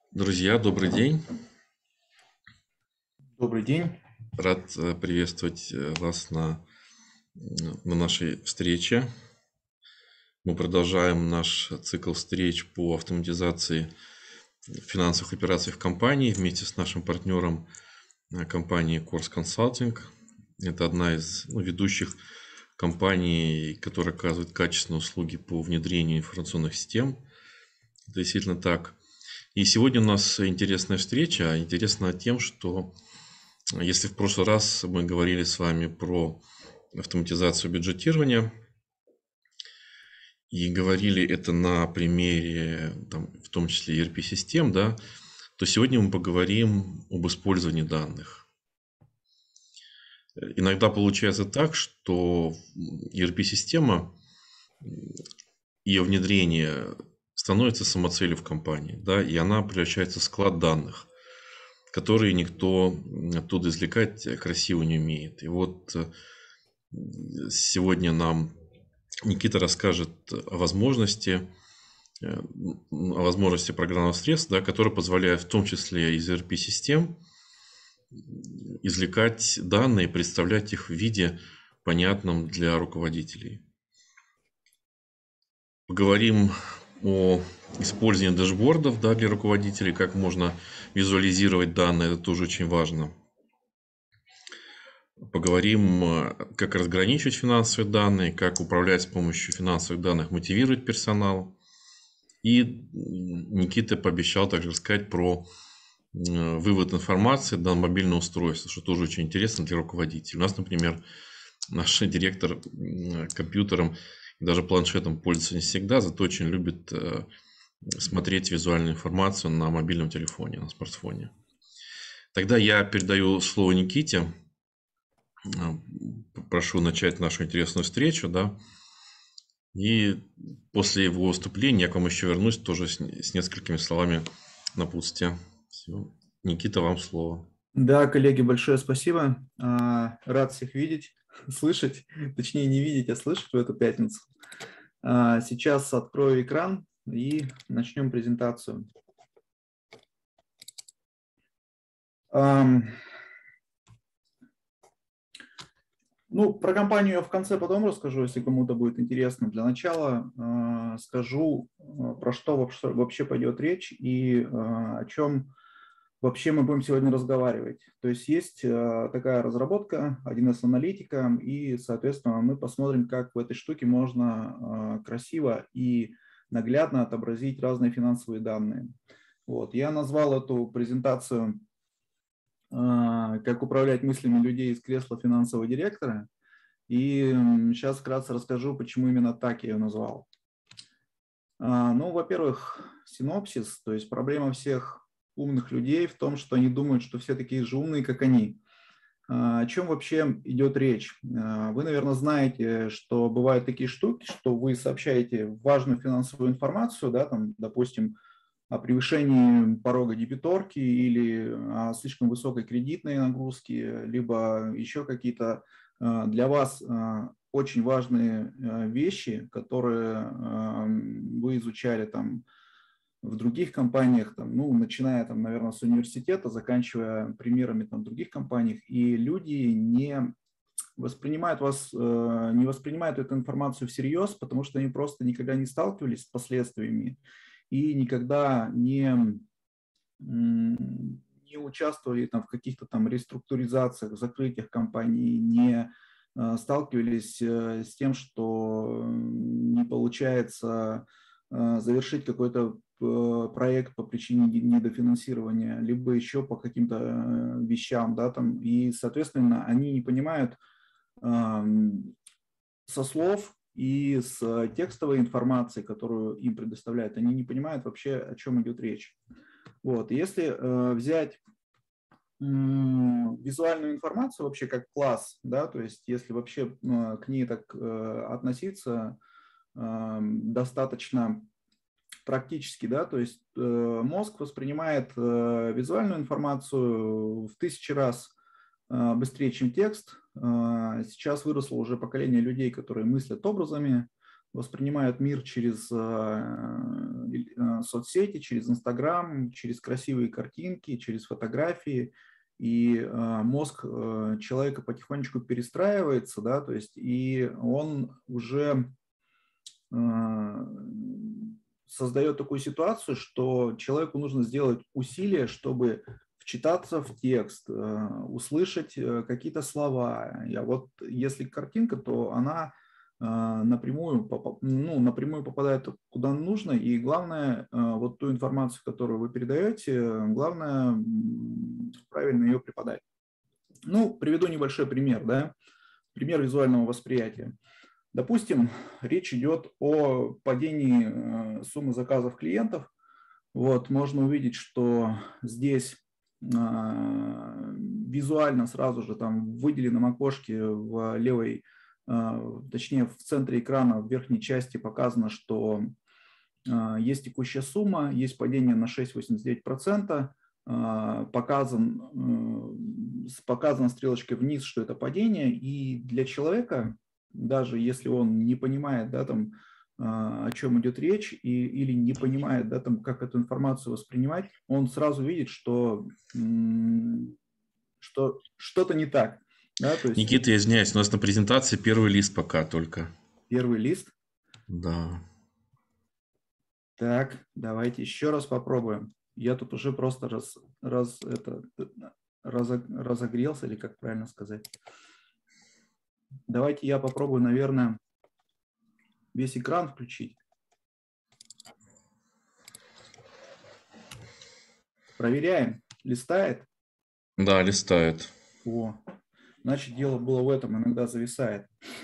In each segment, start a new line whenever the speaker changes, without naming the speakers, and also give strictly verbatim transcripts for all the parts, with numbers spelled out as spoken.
Друзья, добрый день.
Добрый день.
Рад э, приветствовать э, вас на, м, на нашей встрече. Мы продолжаем наш цикл встреч по автоматизации финансовых операций в компании вместе с нашим партнером э, компанией Course Consulting. Это одна из ну, ведущих компаний, которая оказывает качественные услуги по внедрению информационных систем. Это действительно так. И сегодня у нас интересная встреча. Интересна тем, что если в прошлый раз мы говорили с вами про автоматизацию бюджетирования и говорили это на примере, там, в том числе и эр пи-систем, да, то сегодня мы поговорим об использовании данных. Иногда получается так, что и эр пи-система, ее внедрение становится самоцелью в компании, да, и она превращается в склад данных, которые никто оттуда извлекать красиво не умеет. И вот сегодня нам Никита расскажет о возможности, э, о возможности программного средства, да, которое позволяет в том числе из эр пи-систем извлекать данные, представлять их в виде понятном для руководителей. Поговорим о использовании дэшбордов, да, для руководителей, как можно визуализировать данные, это тоже очень важно. Поговорим, как разграничивать финансовые данные, как управлять с помощью финансовых данных, мотивировать персонал. И Никита пообещал также рассказать про вывод информации на мобильное устройство, что тоже очень интересно для руководителей. У нас, например, наш директор компьютером и даже планшетом пользуется не всегда, зато очень любит смотреть визуальную информацию на мобильном телефоне, на смартфоне. Тогда я передаю слово Никите. Прошу начать нашу интересную встречу, да. И после его выступления я к вам еще вернусь тоже с, с несколькими словами напутствия. Все. Никита, вам слово.
Да, коллеги, большое спасибо. А, Рад всех видеть, слышать, точнее не видеть, а слышать в эту пятницу. А, Сейчас открою экран и начнем презентацию. Ам, Ну, про компанию я в конце потом расскажу, если кому-то будет интересно. Для начала а, скажу, а, про что вообще, вообще пойдет речь и а, о чем вообще мы будем сегодня разговаривать. То есть есть э, такая разработка, один эс аналитика, и, соответственно, мы посмотрим, как в этой штуке можно э, красиво и наглядно отобразить разные финансовые данные. Вот. Я назвал эту презентацию э, «Как управлять мыслями людей из кресла финансового директора». И сейчас вкратце расскажу, почему именно так я ее назвал. А, Ну, во-первых, синопсис, то есть проблема всех умных людей в том, что они думают, что все такие же умные, как они. А, О чем вообще идет речь? А, Вы, наверное, знаете, что бывают такие штуки, что вы сообщаете важную финансовую информацию, да, там, допустим, о превышении порога дебиторки или о слишком высокой кредитной нагрузке, либо еще какие-то а, для вас а, очень важные а, вещи, которые а, вы изучали там в других компаниях, там, ну, начиная, там, наверное, с университета, заканчивая примерами там, других компаний, и люди не воспринимают вас, э, не воспринимают эту информацию всерьез, потому что они просто никогда не сталкивались с последствиями и никогда не, не участвовали там, в каких-то там реструктуризациях, закрытиях компаний, не э, сталкивались э, с тем, что не получается э, завершить какой-то проект по причине недофинансирования, либо еще по каким-то вещам, да, там, и, соответственно, они не понимают э, со слов и с текстовой информации, которую им предоставляют, они не понимают вообще, о чем идет речь. Вот. Если э, взять визуальную информацию вообще как класс, да, то есть если вообще э, к ней так э, относиться э, достаточно практически, да, то есть э, мозг воспринимает э, визуальную информацию в тысячи раз э, быстрее, чем текст. Э, сейчас выросло уже поколение людей, которые мыслят образами, воспринимают мир через соцсети, через Инстаграм, через красивые картинки, через фотографии. И мозг человека потихонечку перестраивается, да, то есть и он уже создает такую ситуацию, что человеку нужно сделать усилие, чтобы вчитаться в текст, услышать какие-то слова. А вот если картинка, то она напрямую, ну, напрямую попадает куда нужно, и главное, вот ту информацию, которую вы передаете, главное правильно ее преподать. Ну, приведу небольшой пример, да, пример визуального восприятия. Допустим, речь идет о падении суммы заказов клиентов. Вот, можно увидеть, что здесь визуально сразу же там в выделенном окошке в левой, точнее в центре экрана в верхней части показано, что есть текущая сумма, есть падение на шесть целых восемьдесят девять сотых процента, показан, показана стрелочкой вниз, что это падение, и для человека, даже если он не понимает, да, там, о чем идет речь, и, или не понимает, да, там, как эту информацию воспринимать, он сразу видит, что, что что-то не так. Да, то есть
Никита, я извиняюсь, у нас на презентации первый лист пока только.
Первый лист?
Да.
Так, давайте еще раз попробуем. Я тут уже просто раз, раз, это, разогрелся, или как правильно сказать. Давайте я попробую, наверное, весь экран включить. Проверяем. Листает?
Да, листает.
О, значит, дело было в этом, иногда зависает.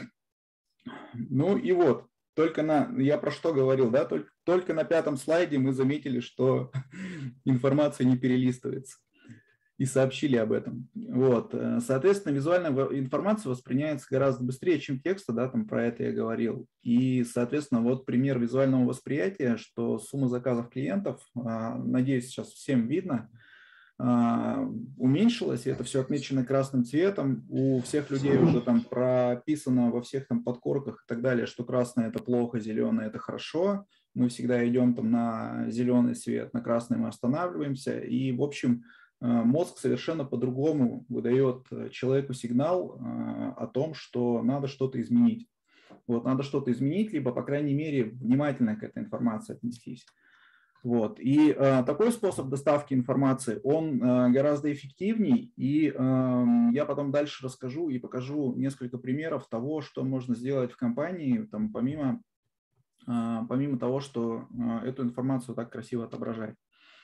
Ну и вот, только на, я про что говорил, да, только, только на пятом слайде мы заметили, что информация не перелистывается. И сообщили об этом. Вот. Соответственно, визуальная информация воспринимается гораздо быстрее, чем текста, да, там про это я говорил. И, соответственно, вот пример визуального восприятия, что сумма заказов клиентов, надеюсь, сейчас всем видно, уменьшилась, и это все отмечено красным цветом. У всех людей уже там прописано во всех там подкорках и так далее, что красное – это плохо, зеленое – это хорошо. Мы всегда идем там на зеленый свет, на красный мы останавливаемся. И, в общем, мозг совершенно по-другому выдает человеку сигнал о том, что надо что-то изменить. Вот, надо что-то изменить, либо, по крайней мере, внимательно к этой информации отнестись. Вот. И э, такой способ доставки информации, он э, гораздо эффективней, и э, я потом дальше расскажу и покажу несколько примеров того, что можно сделать в компании, там, помимо, э, помимо того, что э, эту информацию так красиво отображать.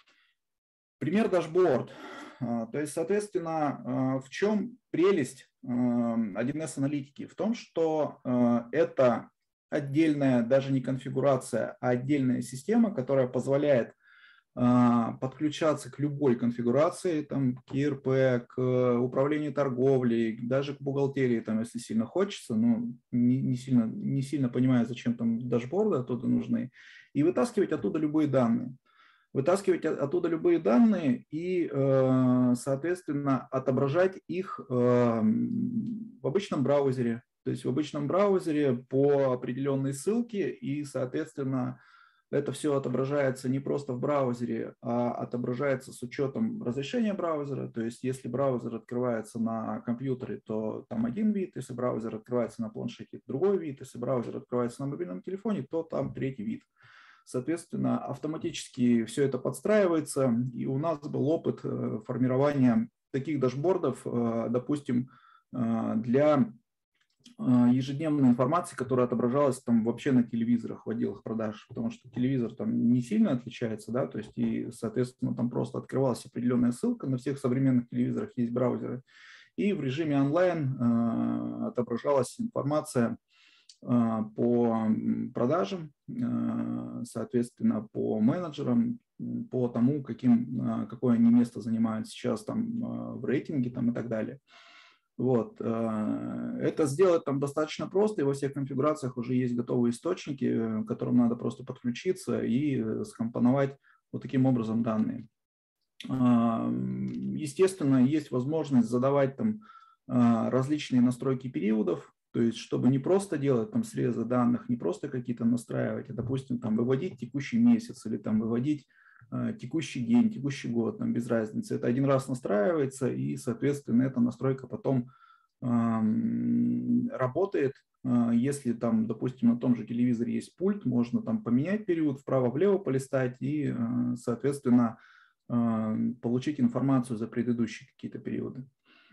Пример дашборд. То есть, соответственно, в чем прелесть один эс аналитики? В том, что это отдельная, даже не конфигурация, а отдельная система, которая позволяет подключаться к любой конфигурации, там, к и эр пи, к управлению торговлей, даже к бухгалтерии, там, если сильно хочется, но не, не, сильно, не сильно понимая, зачем там дашборды оттуда нужны, и вытаскивать оттуда любые данные. Вытаскивать оттуда любые данные и, соответственно, отображать их в обычном браузере. То есть в обычном браузере по определенной ссылке, и, соответственно, это все отображается не просто в браузере, а отображается с учетом разрешения браузера. То есть если браузер открывается на компьютере, то там один вид, если браузер открывается на планшете, другой вид, если браузер открывается на мобильном телефоне, то там третий вид. Соответственно, автоматически все это подстраивается, и у нас был опыт формирования таких дашбордов, допустим, для ежедневной информации, которая отображалась там вообще на телевизорах в отделах продаж, потому что телевизор там не сильно отличается, да, то есть и, соответственно, там просто открывалась определенная ссылка, на всех современных телевизорах есть браузеры, и в режиме онлайн отображалась информация по продажам, соответственно, по менеджерам, по тому, каким, какое они место занимают сейчас там в рейтинге там, и так далее. Вот. Это сделать там достаточно просто, и во всех конфигурациях уже есть готовые источники, к которым надо просто подключиться и скомпоновать вот таким образом данные. Естественно, есть возможность задавать там различные настройки периодов. То есть, чтобы не просто делать там срезы данных, не просто какие-то настраивать, а, допустим, там выводить текущий месяц или там выводить э, текущий день, текущий год, там без разницы. Это один раз настраивается, и, соответственно, эта настройка потом э, работает. Если там, допустим, на том же телевизоре есть пульт, можно там поменять период, вправо-влево полистать и, э, соответственно, э, получить информацию за предыдущие какие-то периоды.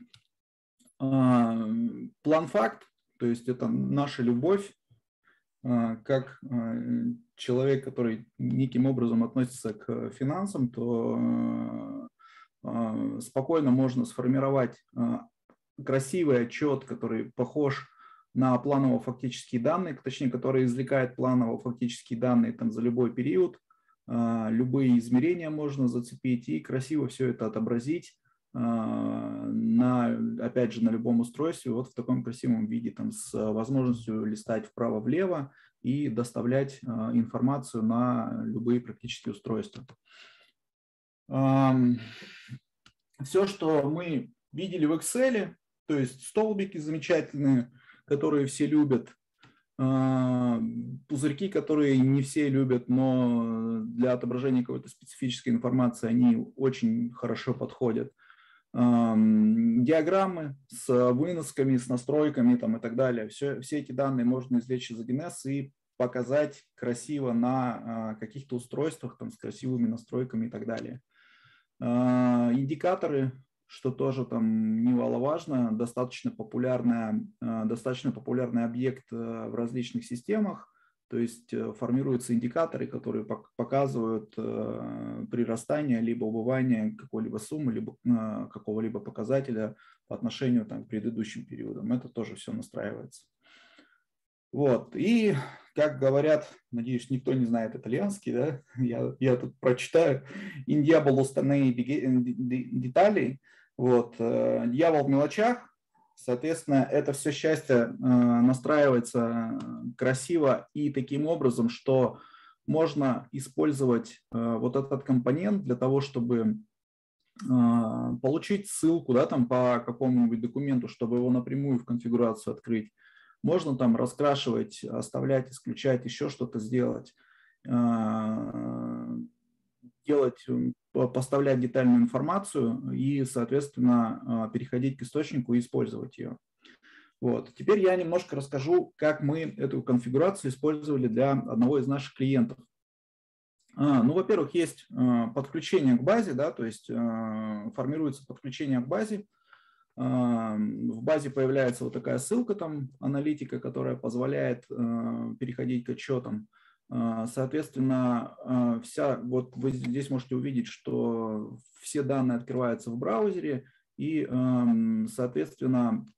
План-факт, то есть это наша любовь, как человек, который неким образом относится к финансам, то спокойно можно сформировать красивый отчет, который похож на планово-фактические данные, точнее, который извлекает планово-фактические данные там, за любой период, любые измерения можно зацепить и красиво все это отобразить на, опять же, на любом устройстве вот в таком красивом виде, там, с возможностью листать вправо-влево и доставлять информацию на любые практически устройства. Все, что мы видели в Excel, то есть столбики замечательные, которые все любят, пузырьки, которые не все любят, но для отображения какой-то специфической информации они очень хорошо подходят. Диаграммы с выносками, с настройками там, и так далее. Все, все эти данные можно извлечь из один эс и показать красиво на каких-то устройствах там, с красивыми настройками и так далее. Индикаторы, что тоже там немаловажно, достаточно, популярная, достаточно популярный объект в различных системах. То есть формируются индикаторы, которые показывают прирастание либо убывание какой-либо суммы, либо какого-либо показателя по отношению там, к предыдущим периодам. Это тоже все настраивается. Вот. И, как говорят, надеюсь, никто не знает итальянский, да? я, я тут прочитаю. «In diavolo sta nei dettagli». Вот. Дьявол в мелочах. Соответственно, это все счастье э, настраивается красиво и таким образом, что можно использовать э, вот этот компонент для того, чтобы э, получить ссылку, да, там по какому-нибудь документу, чтобы его напрямую в конфигурацию открыть. Можно там раскрашивать, оставлять, исключать, еще что-то сделать. Э, делать, поставлять детальную информацию и, соответственно, переходить к источнику и использовать ее. Вот. Теперь я немножко расскажу, как мы эту конфигурацию использовали для одного из наших клиентов. А, ну, во-первых, есть подключение к базе, да, то есть формируется подключение к базе. В базе появляется вот такая ссылка, там, аналитика, которая позволяет переходить к отчетам. Соответственно, вся, вот вы здесь можете увидеть, что все данные открываются в браузере, и, соответственно,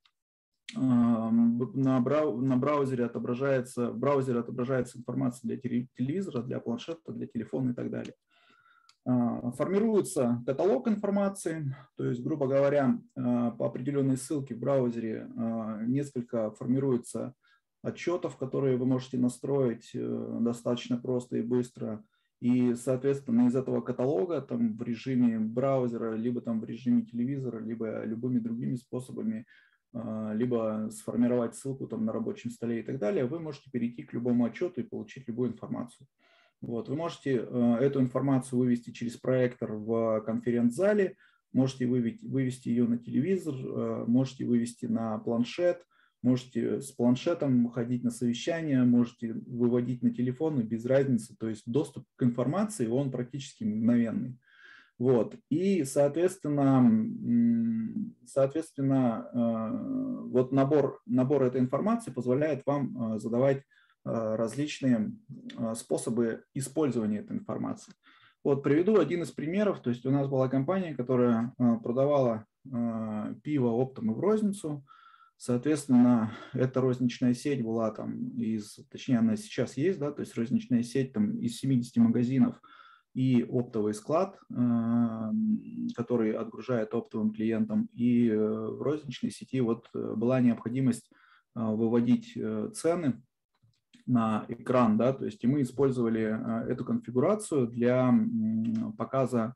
на браузере отображается, в браузере отображается информация для телевизора, для планшета, для телефона и так далее. Формируется каталог информации, то есть, грубо говоря, по определенной ссылке в браузере несколько формируется отчетов, которые вы можете настроить достаточно просто и быстро. И, соответственно, из этого каталога там, в режиме браузера, либо там, в режиме телевизора, либо любыми другими способами, либо сформировать ссылку там, на рабочем столе и так далее, вы можете перейти к любому отчету и получить любую информацию. Вот. Вы можете эту информацию вывести через проектор в конференц-зале, можете вывести ее на телевизор, можете вывести на планшет, можете с планшетом ходить на совещания, можете выводить на телефон, и без разницы. То есть доступ к информации, он практически мгновенный. Вот. И, соответственно, соответственно вот набор, набор этой информации позволяет вам задавать различные способы использования этой информации. Вот приведу один из примеров. То есть у нас была компания, которая продавала пиво оптом и в розницу. Соответственно, эта розничная сеть была там из, точнее, она сейчас есть, да, то есть розничная сеть там из семидесяти магазинов и оптовый склад, который отгружает оптовым клиентам. И в розничной сети вот была необходимость выводить цены на экран, да, то есть и мы использовали эту конфигурацию для показа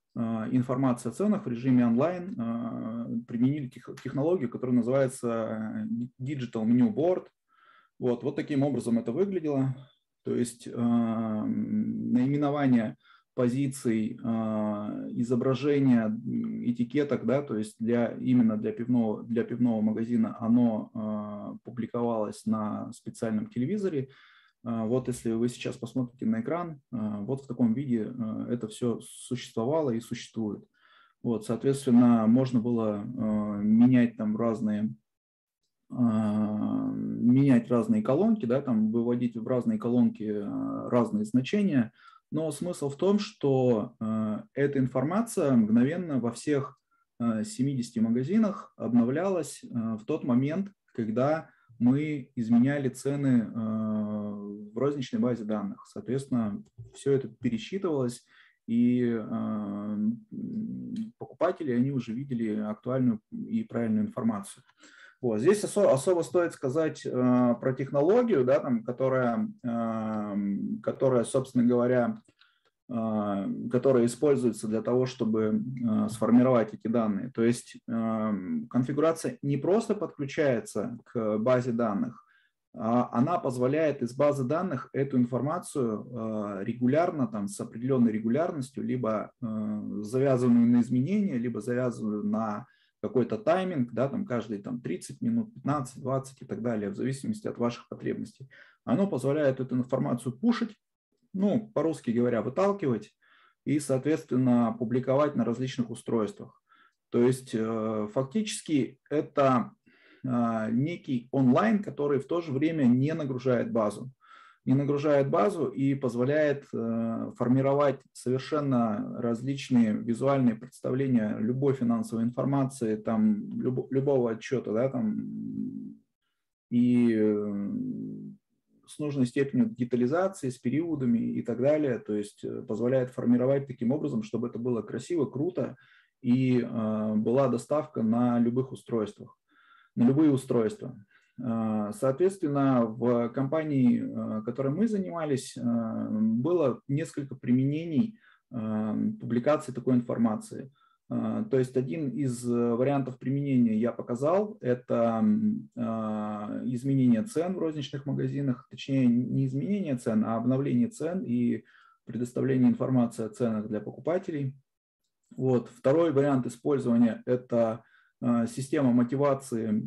информации о ценах в режиме онлайн, применили технологию, которая называется Digital Menu Board. Вот, вот таким образом это выглядело. То есть наименование позиций, изображение этикеток, да, то есть для, именно для пивного, для пивного магазина оно публиковалось на специальном телевизоре. Вот если вы сейчас посмотрите на экран, вот в таком виде это все существовало и существует. Вот, соответственно, можно было менять там разные, менять разные колонки, да, там выводить в разные колонки разные значения. Но смысл в том, что эта информация мгновенно во всех семидесяти магазинах обновлялась в тот момент, когда мы изменяли цены в розничной базе данных. Соответственно, все это пересчитывалось, и покупатели, они уже видели актуальную и правильную информацию. Вот. Здесь особо, особо стоит сказать про технологию, да, там, которая, которая, собственно говоря, которая используется для того, чтобы сформировать эти данные. То есть конфигурация не просто подключается к базе данных, а она позволяет из базы данных эту информацию регулярно, там, с определенной регулярностью, либо завязанную на изменения, либо завязанную на какой-то тайминг, да, там каждые там, тридцать минут, пятнадцать, двадцать и так далее, в зависимости от ваших потребностей. Оно позволяет эту информацию пушить, ну, по-русски говоря, выталкивать и, соответственно, публиковать на различных устройствах. То есть фактически это некий онлайн, который в то же время не нагружает базу. Не нагружает базу и позволяет формировать совершенно различные визуальные представления любой финансовой информации, там, любого отчета, да, там, и с нужной степенью детализации, с периодами и так далее. То есть позволяет формировать таким образом, чтобы это было красиво, круто и э, была доставка на любых устройствах, на любые устройства. Э, соответственно, в компании, э, которой мы занимались, э, было несколько применений э, публикации такой информации. То есть один из вариантов применения я показал, это изменение цен в розничных магазинах, точнее не изменение цен, а обновление цен и предоставление информации о ценах для покупателей. Вот. Второй вариант использования – это система мотивации,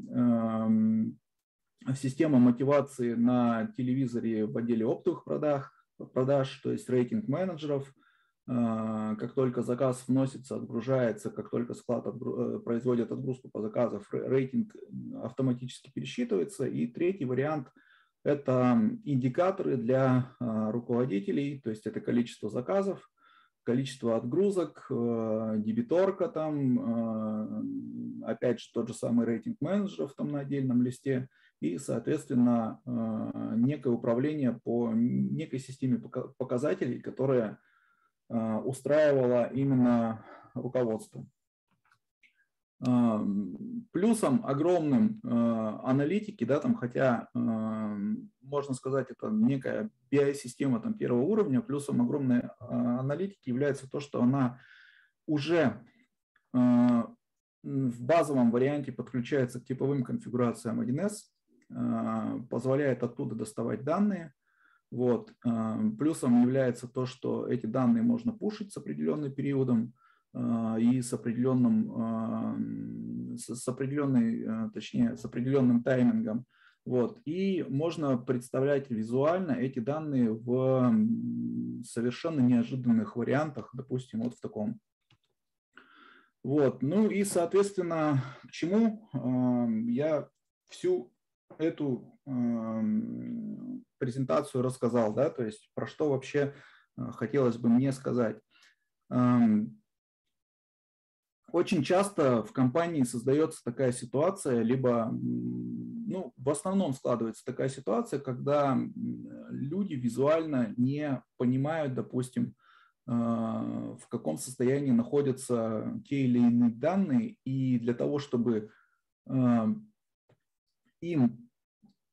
система мотивации на телевизоре в отделе оптовых продаж, продаж, то есть рейтинг менеджеров. Как только заказ вносится, отгружается, как только склад отгру... производит отгрузку по заказам, рейтинг автоматически пересчитывается. И третий вариант – это индикаторы для руководителей, то есть это количество заказов, количество отгрузок, дебиторка, там, опять же тот же самый рейтинг менеджеров там на отдельном листе и, соответственно, некое управление по некой системе показателей, которая устраивало именно руководство. Плюсом огромным аналитики, да, там, хотя можно сказать, это некая би ай-система там, первого уровня, плюсом огромной аналитики является то, что она уже в базовом варианте подключается к типовым конфигурациям один эс, позволяет оттуда доставать данные. Вот. Плюсом является то, что эти данные можно пушить с определенным периодом и с определенным, с определенной, точнее, с определенным таймингом. Вот. И можно представлять визуально эти данные в совершенно неожиданных вариантах, допустим, вот в таком. Вот. Ну и, соответственно, к чему я всю эту презентацию рассказал, да, то есть про что вообще хотелось бы мне сказать. Очень часто в компании создается такая ситуация, либо, ну, в основном складывается такая ситуация, когда люди визуально не понимают, допустим, в каком состоянии находятся те или иные данные, и для того, чтобы им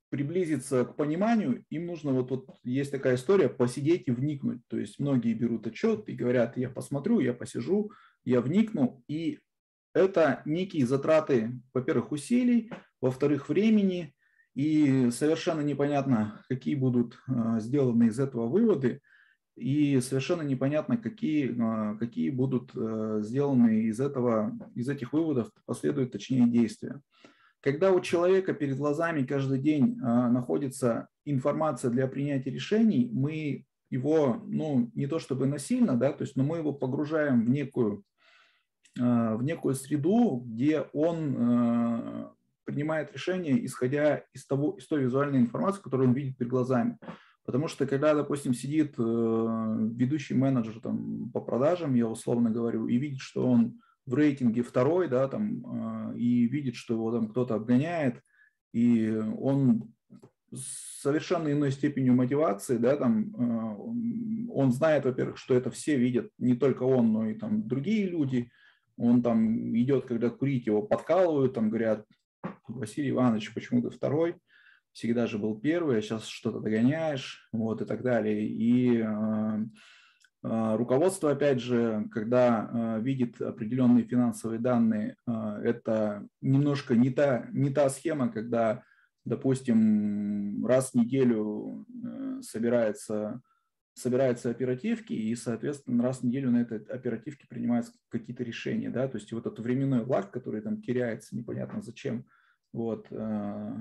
приблизиться к пониманию, им нужно, вот, вот есть такая история, посидеть и вникнуть. То есть многие берут отчет и говорят, я посмотрю, я посижу, я вникну. И это некие затраты, во-первых, усилий, во-вторых, времени. И совершенно непонятно, какие будут сделаны из этого выводы. И совершенно непонятно, какие, какие будут сделаны из, этого, из этих выводов, последуют точнее действия. Когда у человека перед глазами каждый день находится информация для принятия решений, мы его, ну, не то чтобы насильно, да, то есть, но мы его погружаем в некую, в некую среду, где он принимает решения, исходя из, того, из той визуальной информации, которую он видит перед глазами. Потому что когда, допустим, сидит ведущий менеджер там, по продажам, я условно говорю, и видит, что он в рейтинге второй, да, там, и видит, что его там кто-то обгоняет, и он с совершенно иной степенью мотивации, да, там, он знает, во-первых, что это все видят, не только он, но и там другие люди. Он там идет, когда курить, его подкалывают, там говорят, Василий Иванович, почему ты второй? Всегда же был первый, а сейчас что-то догоняешь, вот, и так далее. И э, э, руководство, опять же, когда э, видит определенные финансовые данные, э, это немножко не та, не та схема, когда, допустим, раз в неделю э, собирается, собираются оперативки, и, соответственно, раз в неделю на этой оперативке принимаются какие-то решения, да, то есть вот этот временной лаг, который там теряется, непонятно зачем, вот, э,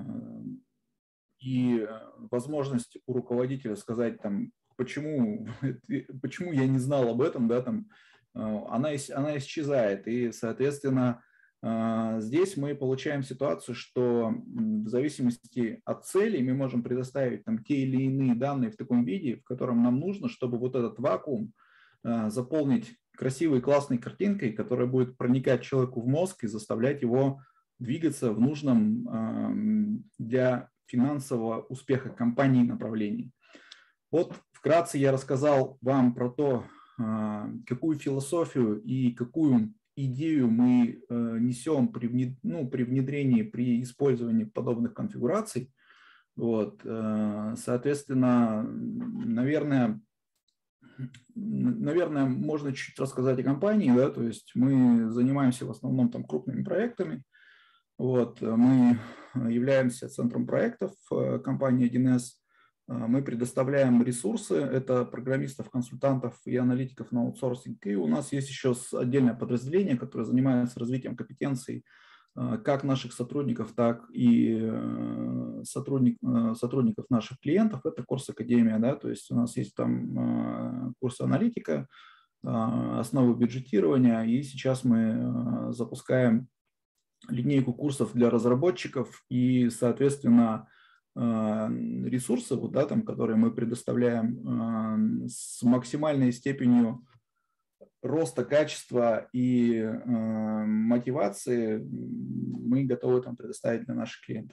и возможность у руководителя сказать, там, почему, почему я не знал об этом, да, там, она, она исчезает. И, соответственно, здесь мы получаем ситуацию, что в зависимости от целей мы можем предоставить там, те или иные данные в таком виде, в котором нам нужно, чтобы вот этот вакуум заполнить красивой, классной картинкой, которая будет проникать человеку в мозг и заставлять его двигаться в нужном для финансового успеха компании направлении. Вот вкратце я рассказал вам про то, какую философию и какую идею мы несем при, ну, при внедрении, при использовании подобных конфигураций. Вот. Соответственно, наверное, наверное, можно чуть рассказать о компании. Да? То есть мы занимаемся в основном там, крупными проектами. Вот, мы являемся центром проектов компании один эс. Мы предоставляем ресурсы, это программистов, консультантов и аналитиков на аутсорсинг. И у нас есть еще отдельное подразделение, которое занимается развитием компетенций как наших сотрудников, так и сотрудник, сотрудников наших клиентов. Это Курс Академия, да, то есть у нас есть там курсы аналитика, основы бюджетирования, и сейчас мы запускаем линейку курсов для разработчиков и, соответственно, ресурсы, вот, да, там, которые мы предоставляем с максимальной степенью роста качества и э, мотивации, мы готовы там предоставить для наших клиентов.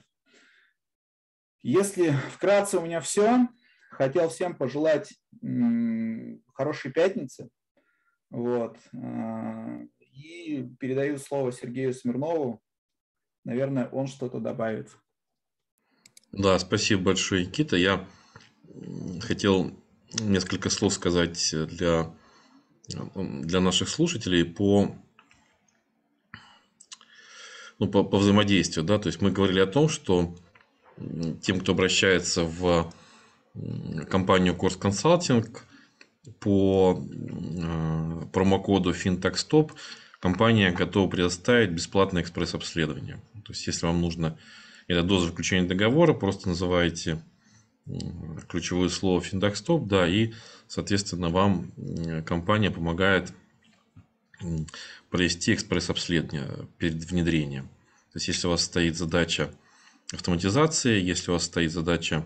Если вкратце у меня все, хотел всем пожелать м, хорошей пятницы. Вот. И передаю слово Сергею Смирнову. Наверное, он что-то добавит.
Да, спасибо большое, Никита. Я хотел несколько слов сказать для, для наших слушателей по, ну, по, по взаимодействию. Да? То есть мы говорили о том, что тем, кто обращается в компанию Course Consulting по промокоду FinTechStop, компания готова предоставить бесплатное экспресс-обследование. То есть, если вам нужно это до заключения договора, просто называете ключевое слово FinTechStop, да, и, соответственно, вам компания помогает провести экспресс-обследование перед внедрением. То есть, если у вас стоит задача автоматизации, если у вас стоит задача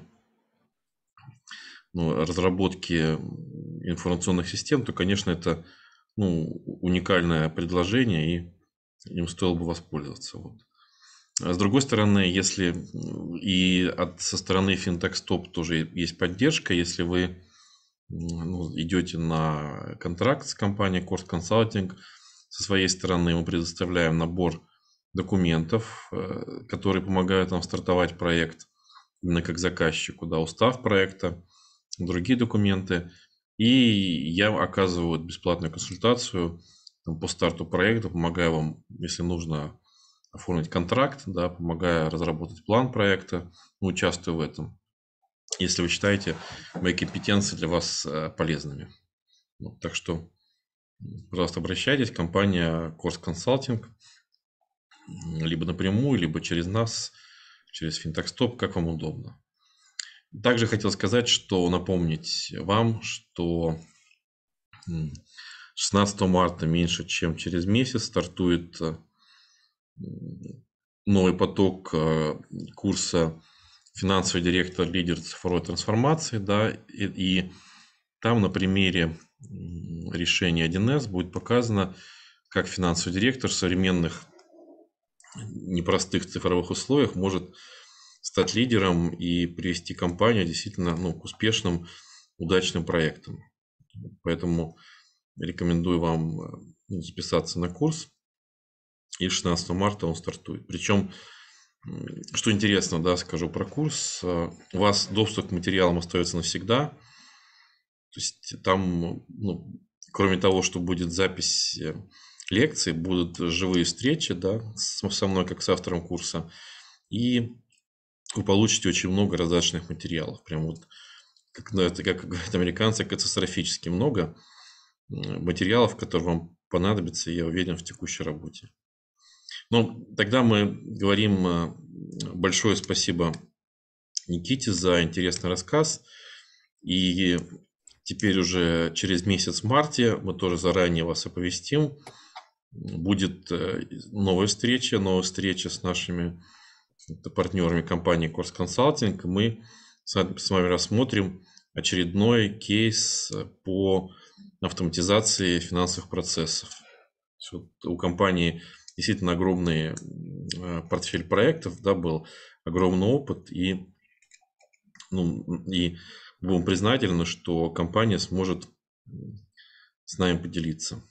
ну, разработки информационных систем, то, конечно, это ну, уникальное предложение, и им стоило бы воспользоваться. Вот. А с другой стороны, если и от, со стороны FinTechStop тоже есть поддержка, если вы ну, идете на контракт с компанией Course Consulting, со своей стороны мы предоставляем набор документов, которые помогают нам стартовать проект. именно как заказчику, да, устав проекта, другие документы. И я оказываю бесплатную консультацию там, по старту проекта, помогаю вам, если нужно, оформить контракт, да, помогаю разработать план проекта, участвую в этом, если вы считаете мои компетенции для вас э, полезными. Вот, так что, пожалуйста, обращайтесь. Компания Course Consulting, либо напрямую, либо через нас, через FintechStop, как вам удобно. Также хотел сказать, что напомнить вам, что шестнадцатого марта, меньше чем через месяц, стартует новый поток курса «Финансовый директор, лидер цифровой трансформации». Да, и, и там на примере решения один эс будет показано, как финансовый директор в современных непростых цифровых условиях может стать лидером и привести компанию действительно ну, к успешным, удачным проектам. Поэтому рекомендую вам записаться на курс. И шестнадцатого марта он стартует. Причем, что интересно, да, скажу про курс, у вас доступ к материалам остается навсегда. То есть там, ну, кроме того, что будет запись лекций, будут живые встречи, да, со мной, как с автором курса. И вы получите очень много раздаточных материалов. Прям вот, как, ну, это, как говорят американцы, катастрофически много материалов, которые вам понадобятся, я уверен, в текущей работе. Ну, тогда мы говорим большое спасибо Никите за интересный рассказ. И теперь уже через месяц в марте мы тоже заранее вас оповестим. Будет новая встреча, новая встреча с нашими партнерами компании Course Consulting. Мы с вами рассмотрим очередной кейс по автоматизации финансовых процессов. У компании действительно огромный портфель проектов, да, был огромный опыт, и, ну, и будем признательны, что компания сможет с нами поделиться.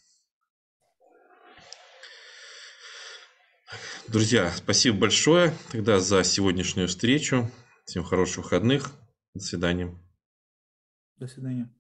Друзья, спасибо большое тогда за сегодняшнюю встречу. Всем хороших выходных. До свидания.
До свидания.